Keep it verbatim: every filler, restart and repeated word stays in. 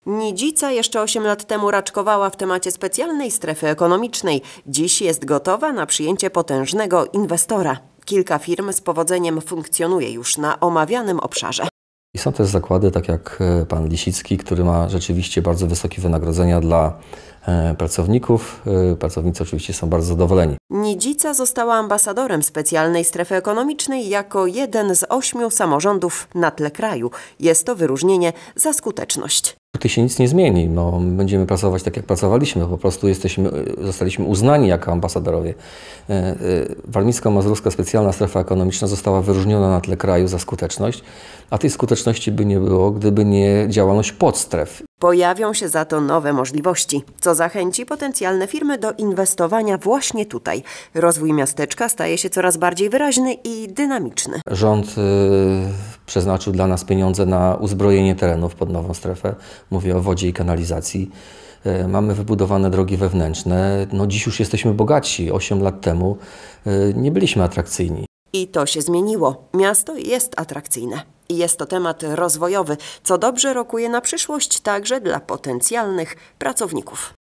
Nidzica jeszcze osiem lat temu raczkowała w temacie specjalnej strefy ekonomicznej. Dziś jest gotowa na przyjęcie potężnego inwestora. Kilka firm z powodzeniem funkcjonuje już na omawianym obszarze. I są też zakłady, tak jak pan Lisicki, który ma rzeczywiście bardzo wysokie wynagrodzenia dla pracowników. Pracownicy oczywiście są bardzo zadowoleni. Nidzica została ambasadorem specjalnej strefy ekonomicznej jako jeden z ośmiu samorządów na tle kraju. Jest to wyróżnienie za skuteczność. Tutaj się nic nie zmieni. No, będziemy pracować tak, jak pracowaliśmy. Po prostu jesteśmy, zostaliśmy uznani jako ambasadorowie. Warmińsko-Mazurska Specjalna Strefa Ekonomiczna została wyróżniona na tle kraju za skuteczność, a tej skuteczności by nie było, gdyby nie działalność podstref. Pojawią się za to nowe możliwości, co zachęci potencjalne firmy do inwestowania właśnie tutaj. Rozwój miasteczka staje się coraz bardziej wyraźny i dynamiczny. Rząd y, przeznaczył dla nas pieniądze na uzbrojenie terenów pod nową strefę. Mówię o wodzie i kanalizacji. Y, mamy wybudowane drogi wewnętrzne. No, dziś już jesteśmy bogatsi. osiem lat temu y, nie byliśmy atrakcyjni. I to się zmieniło. Miasto jest atrakcyjne. I jest to temat rozwojowy, co dobrze rokuje na przyszłość także dla potencjalnych pracowników.